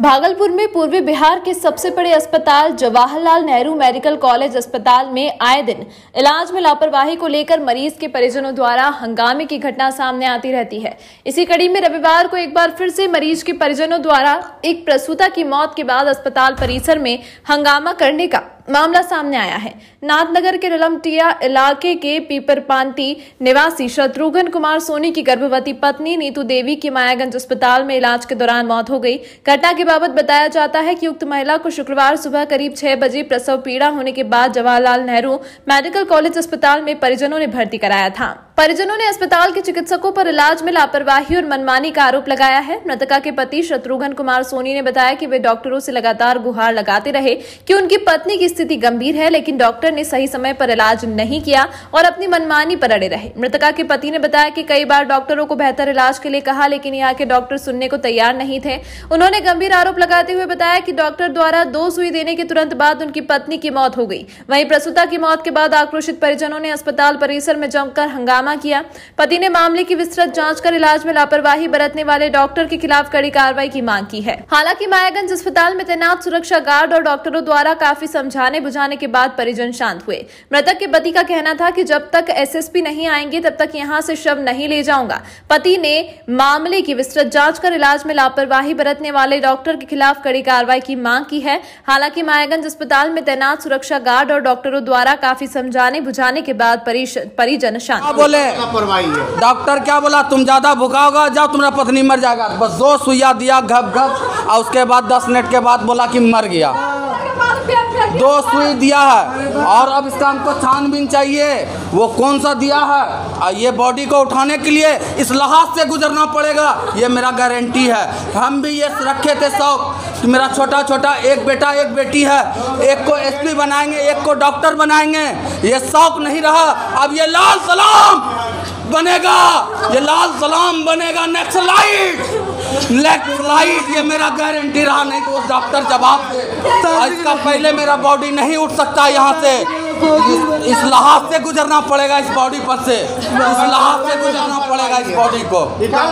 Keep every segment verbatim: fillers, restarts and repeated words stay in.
भागलपुर में पूर्वी बिहार के सबसे बड़े अस्पताल जवाहरलाल नेहरू मेडिकल कॉलेज अस्पताल में आए दिन इलाज में लापरवाही को लेकर मरीज के परिजनों द्वारा हंगामे की घटना सामने आती रहती है। इसी कड़ी में रविवार को एक बार फिर से मरीज के परिजनों द्वारा एक प्रसूता की मौत के बाद अस्पताल परिसर में हंगामा करने का मामला सामने आया है। नाथनगर के रलमटिया इलाके के पीपरपांती निवासी शत्रुघ्न कुमार सोनी की गर्भवती पत्नी नीतू देवी की मायागंज अस्पताल में इलाज के दौरान मौत हो गई। घटना के बाबत बताया जाता है कि उक्त महिला को शुक्रवार सुबह करीब छह बजे प्रसव पीड़ा होने के बाद जवाहरलाल नेहरू मेडिकल कॉलेज अस्पताल में परिजनों ने भर्ती कराया था। परिजनों ने अस्पताल के चिकित्सकों पर इलाज में लापरवाही और मनमानी का आरोप लगाया है। मृतका के पति शत्रुघ्न कुमार सोनी ने बताया कि वे डॉक्टरों से लगातार गुहार लगाते रहे कि उनकी पत्नी की स्थिति गंभीर है, लेकिन डॉक्टर ने सही समय पर इलाज नहीं किया और अपनी मनमानी पर अड़े रहे। मृतका के पति ने बताया कि कई बार डॉक्टरों को बेहतर इलाज के लिए कहा, लेकिन यहाँ के डॉक्टर सुनने को तैयार नहीं थे। उन्होंने गंभीर आरोप लगाते हुए बताया कि डॉक्टर द्वारा दो सुई देने के तुरंत बाद उनकी पत्नी की मौत हो गई। वहीं प्रसूता की मौत के बाद आक्रोशित परिजनों ने अस्पताल परिसर में जमकर हंगामा किया। पति ने मामले की विस्तृत जांच कर इलाज में लापरवाही बरतने वाले डॉक्टर के खिलाफ कड़ी कार्रवाई की मांग की है। हालांकि मायागंज अस्पताल में तैनात सुरक्षा गार्ड और डॉक्टरों द्वारा काफी समझाने बुझाने के बाद परिजन शांत हुए। मृतक के पति का कहना था कि जब तक एसएसपी नहीं आएंगे तब तक यहां से शव नहीं ले जाऊंगा। पति ने मामले की विस्तृत जांच कर इलाज में लापरवाही बरतने वाले डॉक्टर के खिलाफ कड़ी कार्रवाई की मांग की है। हालांकि मायागंज अस्पताल में तैनात सुरक्षा गार्ड और डॉक्टरों द्वारा काफी समझाने बुझाने के बाद परिजन शांत बोले। डॉक्टर क्या बोला, तुम ज्यादा भूखा होगा, जाओ तुम्हारा पत्नी मर जाएगा। बस दो सुइया दिया घप घप और उसके बाद दस मिनट के बाद बोला कि मर गया। दो सुई दिया है और अब इसका हमको छानबीन चाहिए, वो कौन सा दिया है। ये बॉडी को उठाने के लिए इस लहाज से गुजरना पड़ेगा, ये मेरा गारंटी है। हम भी ये रखे थे शौक कि मेरा छोटा छोटा एक बेटा एक बेटी है, एक को एसपी बनाएंगे एक को डॉक्टर बनाएंगे। ये शौक नहीं रहा, अब ये लाल सलाम बनेगा, ये लाल सलाम बनेगा। नेक्स्ट लाइट नेक्स्ट लाइट ये मेरा गारंटी रहा, नहीं तो उस डॉक्टर जवाब दे। इसका पहले मेरा बॉडी नहीं उठ सकता यहाँ से, इस, इस लहाज से गुजरना पड़ेगा, इस बॉडी पर से इस लहाज से गुजरना पड़ेगा इस बॉडी को।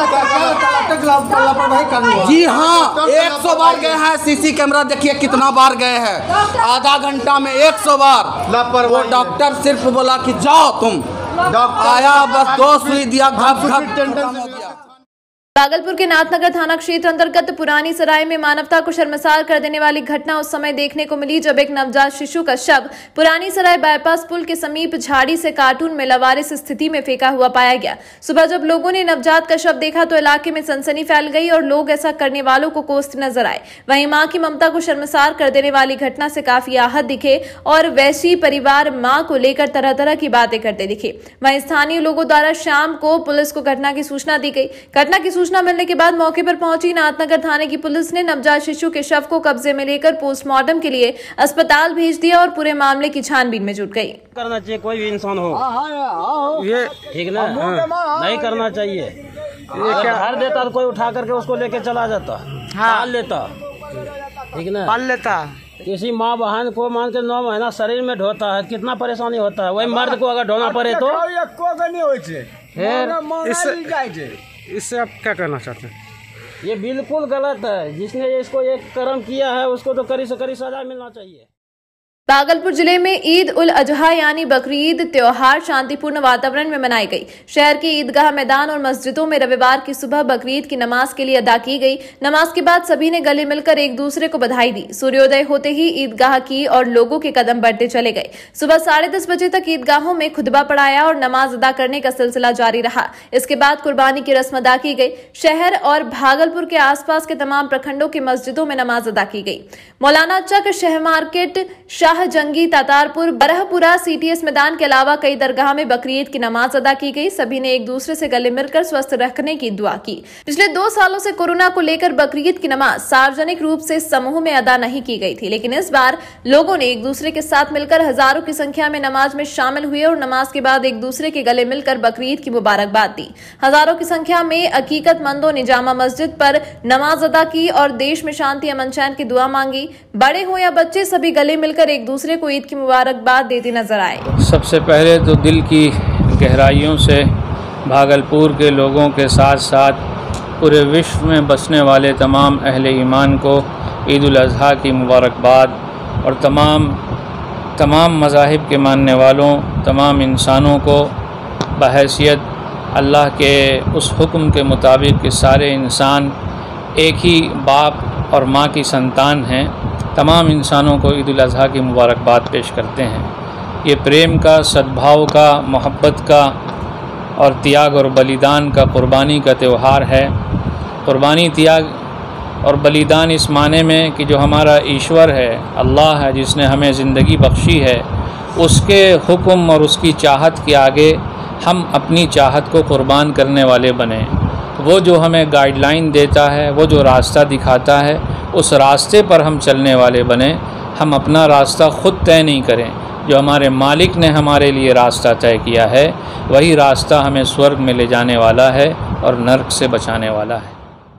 जी हाँ, एक सौ बार गए हैं, सीसी कैमरा देखिए कितना बार गए हैं, आधा घंटा में एक सौ बार। वो डॉक्टर सिर्फ बोला कि जाओ तुम, आया बस दो सुई दिया घप घप खत्म हो गया। भागलपुर के नाथनगर थाना क्षेत्र अंतर्गत पुरानी सराय में मानवता को शर्मसार कर देने वाली घटना उस समय देखने को मिली जब एक नवजात शिशु का शव पुरानी सराय बाईपास पुल के समीप झाड़ी से कार्टून में लवारिस स्थिति में फेंका हुआ पाया गया। सुबह जब लोगों ने नवजात का शव देखा तो इलाके में सनसनी फैल गई और लोग ऐसा करने वालों को कोसते नजर आए। वहीं मां की ममता को शर्मसार कर देने वाली घटना से काफी आहत दिखे और वैसी परिवार मां को लेकर तरह तरह की बातें करते दिखे। वहीं स्थानीय लोगों द्वारा शाम को पुलिस को घटना की सूचना दी गई। घटना की सूचना मिलने के बाद मौके पर पहुंची नाथनगर थाने की पुलिस ने नवजात शिशु के शव को कब्जे में लेकर पोस्टमार्टम के लिए अस्पताल भेज दिया और पूरे मामले की छानबीन में जुट गई। करना चाहिए, कोई भी इंसान हो ये ठीक ना, नहीं करना चाहिए। घर देता तो कोई उठा करके उसको लेके चला जाता, पाल लेता, ठीक ना, पाल लेता। किसी माँ बहन को मान के नौ महीना शरीर में ढोता है, कितना परेशानी होता है। वही मर्द को अगर ढोना पड़े तो इससे आप क्या करना चाहते हैं? ये बिल्कुल गलत है। जिसने इसको एक कर्म किया है उसको तो कड़ी से कड़ी सजा मिलना चाहिए। भागलपुर जिले में ईद उल अजहा यानी बकरीद त्योहार शांतिपूर्ण वातावरण में मनाई गई। शहर के ईदगाह मैदान और मस्जिदों में रविवार की सुबह बकरीद की नमाज के लिए अदा की गई। नमाज के बाद सभी ने गले मिलकर एक दूसरे को बधाई दी। सूर्योदय होते ही ईदगाह की और लोगों के कदम बढ़ते चले गए। सुबह साढ़े दस बजे तक ईदगाहों में खुतबा पढ़ाया और नमाज अदा करने का सिलसिला जारी रहा। इसके बाद कुर्बानी की रस्म अदा की गई। शहर और भागलपुर के आसपास के तमाम प्रखंडों की मस्जिदों में नमाज अदा की गई। मौलाना चक, शहर मार्केट, शाह जंगी, तातारपुर, बरहपुरा, सीटीएस मैदान के अलावा कई दरगाह में बकरीद की नमाज अदा की गई। सभी ने एक दूसरे से गले मिलकर स्वस्थ रखने की दुआ की। पिछले दो सालों से कोरोना को लेकर बकरीद की नमाज सार्वजनिक रूप से समूह में अदा नहीं की गई थी, लेकिन इस बार लोगों ने एक दूसरे के साथ मिलकर हजारों की संख्या में नमाज में शामिल हुए और नमाज के बाद एक दूसरे के गले मिलकर बकरीद की मुबारकबाद दी। हजारों की संख्या में अकीकतमंदों ने जामा मस्जिद पर नमाज अदा की और देश में शांति अमन चैन की दुआ मांगी। बड़े हो या बच्चे सभी गले मिलकर एक दूसरे को ईद की मुबारकबाद देते नजर आए। सबसे पहले तो दिल की गहराइयों से भागलपुर के लोगों के साथ साथ पूरे विश्व में बसने वाले तमाम अहले ईमान को ईद उल अज़हा की मुबारकबाद और तमाम तमाम मज़ाहिब के मानने वालों, तमाम इंसानों को बहैसियत अल्लाह के उस हुक्म के मुताबिक कि सारे इंसान एक ही बाप और माँ की संतान हैं, तमाम इंसानों को ईद उल अज़हा की मुबारकबाद पेश करते हैं। ये प्रेम का, सद्भाव का, मोहब्बत का और त्याग और बलिदान का, कुर्बानी का त्यौहार है। कुर्बानी, त्याग और बलिदान इस माने में कि जो हमारा ईश्वर है, अल्लाह है, जिसने हमें ज़िंदगी बख्शी है, उसके हुक्म और उसकी चाहत के आगे हम अपनी चाहत को कुर्बान करने वाले बने। वो जो हमें गाइडलाइन देता है, वो जो रास्ता दिखाता है, उस रास्ते पर हम चलने वाले बने। हम अपना रास्ता ख़ुद तय नहीं करें, जो हमारे मालिक ने हमारे लिए रास्ता तय किया है, वही रास्ता हमें स्वर्ग में ले जाने वाला है और नर्क से बचाने वाला है।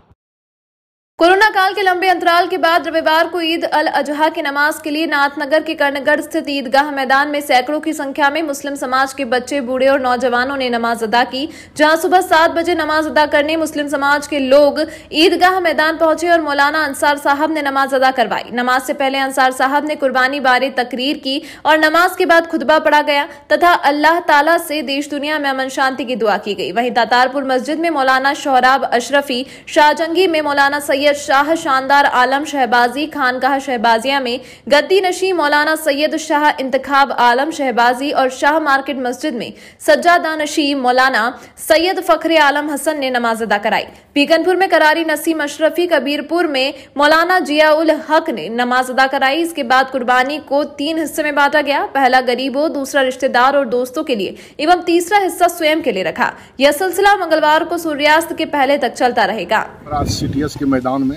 कोरोना काल के लंबे अंतराल के बाद रविवार को ईद अल अजहा की नमाज के लिए नाथनगर के कर्णगढ़ स्थित ईदगाह मैदान में सैकड़ों की संख्या में मुस्लिम समाज के बच्चे, बूढ़े और नौजवानों ने नमाज अदा की। जहां सुबह सात बजे नमाज अदा करने मुस्लिम समाज के लोग ईदगाह मैदान पहुंचे और मौलाना अंसार साहब ने नमाज अदा करवाई। नमाज से पहले अंसार साहब ने कुर्बानी बारे तकरीर की और नमाज के बाद खुतबा पढ़ा गया तथा अल्लाह ताला से देश दुनिया में अमन शांति की दुआ की गई। वहीं तातारपुर मस्जिद में मौलाना शोहराब अशरफी, शाहजंगी में मौलाना सैयद शाह शानदार आलम शहबाजी, खानकाह शहबाजिया में गद्दी नशी मौलाना सैयद शाह इंतखाब आलम शहबाजी और शाह मार्केट मस्जिद में सज्जादा नशी मौलाना सैयद फखरे आलम हसन ने नमाज अदा कराई। पीकनपुर में करारी नसीम अशरफी, कबीरपुर में मौलाना जियाउल हक ने नमाज अदा कराई। इसके बाद कुर्बानी को तीन हिस्से में बांटा गया। पहला गरीबों, दूसरा रिश्तेदार और दोस्तों के लिए एवं तीसरा हिस्सा स्वयं के लिए रखा। यह सिलसिला मंगलवार को सूर्यास्त के पहले तक चलता रहेगा। सीटीएस के मैदान में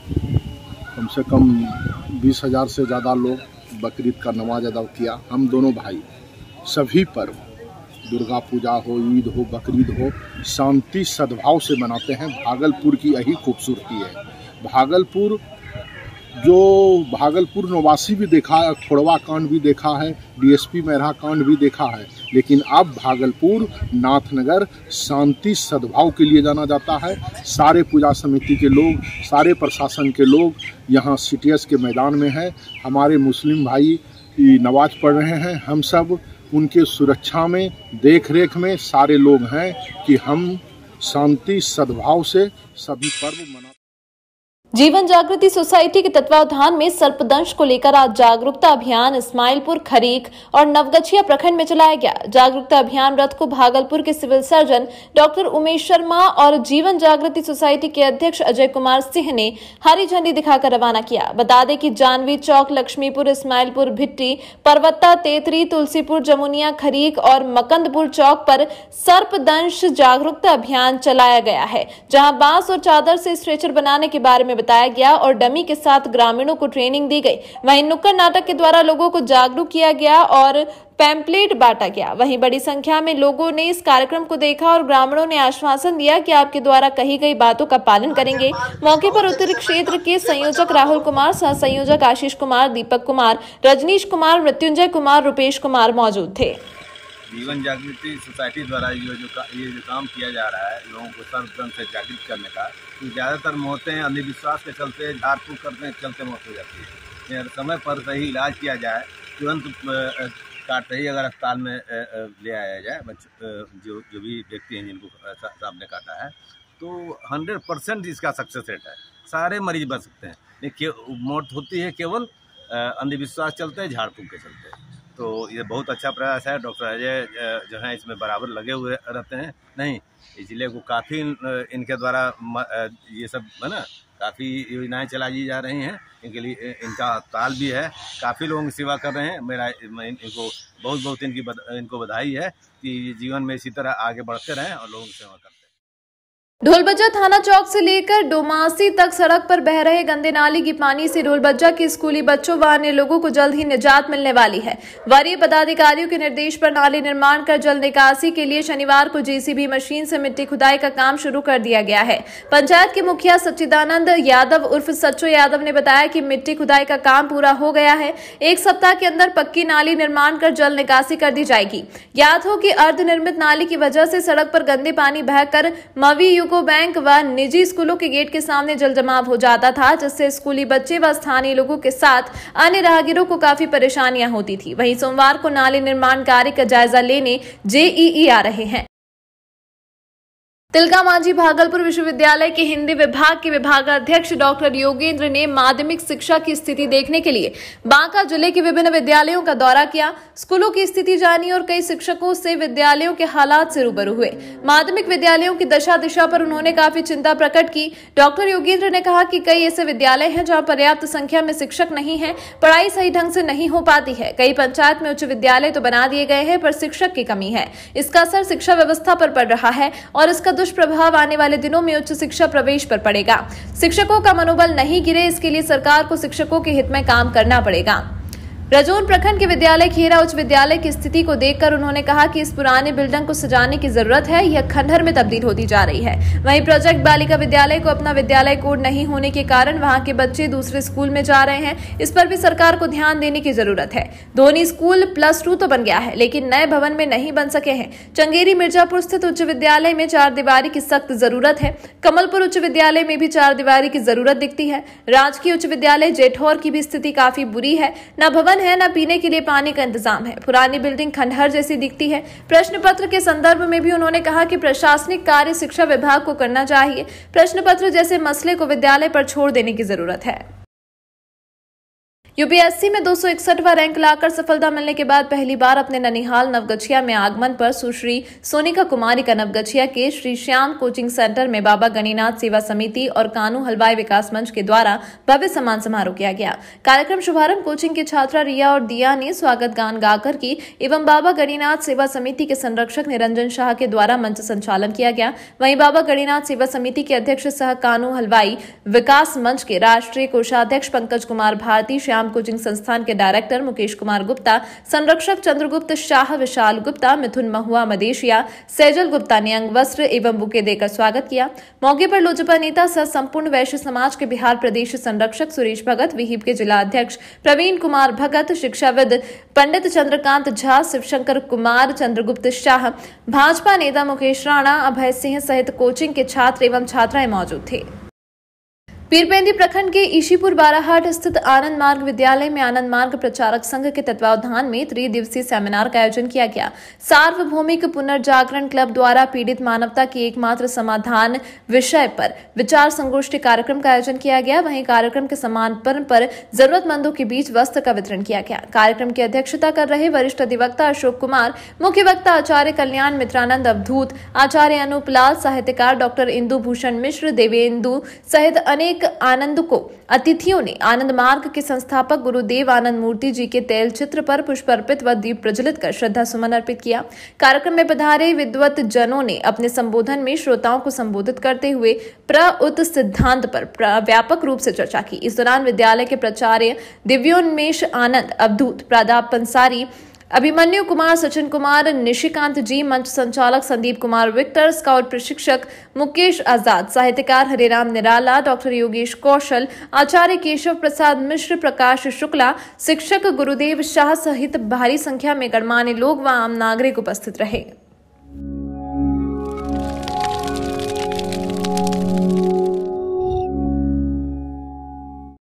कम से कम बीस हजार से ज़्यादा लोग बकरीद का नमाज अदा किया। हम दोनों भाई सभी पर्व, दुर्गा पूजा हो, ईद हो, बकरीद हो, शांति सद्भाव से मनाते हैं। भागलपुर की यही खूबसूरती है। भागलपुर जो भागलपुर निवासी भी देखा है, खोड़वा कांड भी देखा है, डीएसपी मेहरा कांड भी देखा है, लेकिन अब भागलपुर नाथनगर शांति सद्भाव के लिए जाना जाता है। सारे पूजा समिति के लोग, सारे प्रशासन के लोग यहाँ सीटीएस के मैदान में हैं। हमारे मुस्लिम भाई नमाज पढ़ रहे हैं। हम सब उनके सुरक्षा में, देख रेख में सारे लोग हैं कि हम शांति सद्भाव से सभी पर्व मना। जीवन जागृति सोसाइटी के तत्वावधान में सर्पदंश को लेकर आज जागरूकता अभियान इस्माइलपुर, खरीक और नवगछिया प्रखंड में चलाया गया। जागरूकता अभियान रथ को भागलपुर के civil surgeon doctor Umesh Sharma और जीवन जागृति सोसाइटी के अध्यक्ष अजय कुमार सिंह ने हरी झंडी दिखाकर रवाना किया। बता दें कि जानवी चौक, लक्ष्मीपुर, इस्माइलपुर, भिट्टी, परवत्ता, तेतरी, तुलसीपुर, जमुनिया, खरीक और मकंदपुर चौक पर सर्पदंश जागरूकता अभियान चलाया गया है, जहाँ बांस और चादर से स्ट्रेचर बनाने के बारे में बताया गया और डमी के साथ ग्रामीणों को ट्रेनिंग दी गई। वहीं नुक्कड़ नाटक के द्वारा लोगों को जागरूक किया गया और पैम्पलेट बांटा गया। वहीं बड़ी संख्या में लोगों ने इस कार्यक्रम को देखा और ग्रामीणों ने आश्वासन दिया कि आपके द्वारा कही गई बातों का पालन करेंगे। मौके पर उत्तरी क्षेत्र के संयोजक राहुल कुमार, सह संयोजक आशीष कुमार, दीपक कुमार, रजनीश कुमार, मृत्युंजय कुमार, रुपेश कुमार मौजूद थे। जीवन जागृति सोसाइटी द्वारा ये जो का, ये जो काम किया जा रहा है लोगों को सर्वधर्म से जागृत करने का, तो ज़्यादातर मौतें अंधविश्वास के चलते, झाड़ फूक करने के चलते मौत हो जाती है। समय पर सही इलाज किया जाए, तुरंत काटते ही अगर अस्पताल में ले आया जाए बच्चे जो जो भी व्यक्ति हैं जिनको सांप ने काटा है, तो हंड्रेड परसेंट इसका सक्सेस रेट है। सारे मरीज बच सकते हैं। लेकिन मौत होती है केवल अंधविश्वास चलते, झाड़ फूक के चलते। तो ये बहुत अच्छा प्रयास है। डॉक्टर अजय जो है इसमें बराबर लगे हुए रहते हैं। नहीं, इसलिए को काफ़ी इनके द्वारा ये सब है ना, काफ़ी योजनाएं चलाई जा रही हैं। इनके लिए इनका ताल भी है, काफ़ी लोगों की सेवा कर रहे हैं। मेरा इनको बहुत बहुत इनकी बद, इनको बधाई है कि जीवन में इसी तरह आगे बढ़ते रहें और लोगों की सेवा करते हैं। ढोलबज्जा थाना चौक से लेकर डोमासी तक सड़क पर बह रहे गंदे नाली की पानी से ढोलबज्जा के स्कूली बच्चों व अन्य लोगों को जल्द ही निजात मिलने वाली है। वरीय पदाधिकारियों के निर्देश पर नाली निर्माण कर जल निकासी के लिए शनिवार को जेसीबी मशीन से मिट्टी खुदाई का काम शुरू कर दिया गया है। पंचायत के मुखिया सच्चिदानंद यादव उर्फ सच्चो यादव ने बताया कि मिट्टी खुदाई का काम पूरा हो गया है। एक सप्ताह के अंदर पक्की नाली निर्माण कर जल निकासी कर दी जाएगी। याद हो कि अर्ध निर्मित नाली की वजह से सड़क पर गंदे पानी बहकर मवी युक्त को बैंक व निजी स्कूलों के गेट के सामने जल जमाव हो जाता था, जिससे स्कूली बच्चे व स्थानीय लोगों के साथ अन्य राहगीरों को काफी परेशानियां होती थी। वहीं सोमवार को नाले निर्माण कार्य का जायजा लेने जेईई आ रहे हैं। तिलका मांझी भागलपुर विश्वविद्यालय के हिंदी विभाग के विभागाध्यक्ष डॉक्टर योगेंद्र ने माध्यमिक शिक्षा की स्थिति देखने के लिए बांका जिले के विभिन्न विद्यालयों का दौरा किया, स्कूलों की स्थिति जानी और कई शिक्षकों से विद्यालयों के हालात से रूबरू हुए। माध्यमिक विद्यालयों की दशा दिशा पर उन्होंने काफी चिंता प्रकट की। डॉक्टर योगेंद्र ने कहा कि कई ऐसे विद्यालय हैं जहां पर्याप्त संख्या में शिक्षक नहीं है, पढ़ाई सही ढंग से नहीं हो पाती है। कई पंचायत में उच्च विद्यालय तो बना दिए गए हैं, पर शिक्षक की कमी है। इसका असर शिक्षा व्यवस्था पर पड़ रहा है और इसका दुष्प्रभाव आने वाले दिनों में उच्च शिक्षा प्रवेश पर पड़ेगा। शिक्षकों का मनोबल नहीं गिरे, इसके लिए सरकार को शिक्षकों के हित में काम करना पड़ेगा। रजौन प्रखंड के विद्यालय खेरा उच्च विद्यालय की स्थिति को देखकर उन्होंने कहा कि इस पुराने बिल्डिंग को सजाने की जरूरत है, यह खंडहर में तब्दील होती जा रही है। वहीं प्रोजेक्ट बालिका विद्यालय को अपना विद्यालय कोड नहीं होने के कारण वहां के बच्चे दूसरे स्कूल में जा रहे हैं, इस पर भी सरकार को ध्यान देने की जरूरत है। धोनी स्कूल प्लस टू तो बन गया है, लेकिन नए भवन में नहीं बन सके हैं। चंगेरी मिर्जापुर स्थित उच्च विद्यालय में चार दीवारी की सख्त जरूरत है। कमलपुर उच्च विद्यालय में भी चार दीवारी की जरूरत दिखती है। राजकीय उच्च विद्यालय जेठौर की भी स्थिति काफी बुरी है, न भवन है न पीने के लिए पानी का इंतजाम है। पुरानी बिल्डिंग खंडहर जैसी दिखती है। प्रश्न पत्र के संदर्भ में भी उन्होंने कहा कि प्रशासनिक कार्य शिक्षा विभाग को करना चाहिए। प्रश्न पत्र जैसे मसले को विद्यालय पर छोड़ देने की जरूरत है। यूपीएससी में दो सौ इकसठवां रैंक लाकर सफलता मिलने के बाद पहली बार अपने ननिहाल नवगछिया में आगमन पर सुश्री सोनिका कुमारी का नवगछिया के श्री श्याम कोचिंग सेंटर में बाबा गणिनाथ सेवा समिति और कानू हलवाई विकास मंच के द्वारा भव्य सम्मान समारोह किया गया। कार्यक्रम शुभारंभ कोचिंग की छात्रा रिया और दिया ने स्वागत गान गाकर की एवं बाबा गणिनाथ सेवा समिति के संरक्षक निरंजन शाह के द्वारा मंच संचालन किया गया। वहीं बाबा गणिनाथ सेवा समिति के अध्यक्ष सह कानू हलवाई विकास मंच के राष्ट्रीय कोषाध्यक्ष पंकज कुमार भारती, श्याम कोचिंग संस्थान के डायरेक्टर मुकेश कुमार गुप्ता, संरक्षक चंद्रगुप्त शाह, विशाल गुप्ता, मिथुन महुआ मदेशिया, सैजल गुप्ता ने अंग वस्त्र एवं बुके देकर स्वागत किया। मौके पर लोजपा नेता सह संपूर्ण वैश्य समाज के बिहार प्रदेश संरक्षक सुरेश भगत, विहिप के जिला अध्यक्ष प्रवीण कुमार भगत, शिक्षाविद पंडित चंद्रकांत झा, शिवशंकर कुमार, चंद्रगुप्त शाह, भाजपा नेता मुकेश राणा, अभय सिंह सहित कोचिंग के छात्र एवं छात्राएं मौजूद थे। पीरपेंदी प्रखंड के ईशीपुर बाराहाट स्थित आनंद मार्ग विद्यालय में आनंद मार्ग प्रचारक संघ के तत्वावधान में त्रिदिवसीय सेमिनार का आयोजन किया गया। सार्वभौमिक पुनर्जागरण क्लब द्वारा पीड़ित मानवता की एकमात्र समाधान विषय पर विचार संगोष्ठी कार्यक्रम का आयोजन किया गया। वहीं कार्यक्रम के समापन पर जरूरतमंदों के बीच वस्त्र का वितरण किया गया। कार्यक्रम की अध्यक्षता कर रहे वरिष्ठ अधिवक्ता अशोक कुमार, मुख्य वक्ता आचार्य कल्याण मित्रानंद अवधूत, आचार्य अनूप लाल, साहित्यकार डॉक्टर इंदु भूषण मिश्र, देवेंदु सहित अनेक आनंद को अतिथियों ने आनंद मार्ग के संस्थापक गुरुदेव आनंद मूर्ति जी के तैल चित्र पर पुष्प अर्पित व दीप प्रज्वलित कर श्रद्धा सुमन अर्पित किया। कार्यक्रम में पधारे विद्वत जनों ने अपने संबोधन में श्रोताओं को संबोधित करते हुए प्रउत सिद्धांत पर व्यापक रूप से चर्चा की। इस दौरान विद्यालय के प्राचार्य दिव्योन्मेष आनंद अवधूत, प्रादाप पंसारी, अभिमन्यु कुमार, सचिन कुमार, निशिकांत जी, मंच संचालक संदीप कुमार विक्टर, स्काउट प्रशिक्षक मुकेश आजाद, साहित्यकार हरिराम निराला, डॉक्टर योगेश कौशल, आचार्य केशव प्रसाद मिश्र, प्रकाश शुक्ला, शिक्षक गुरुदेव शाह सहित भारी संख्या में गणमान्य लोग व आम नागरिक उपस्थित रहे।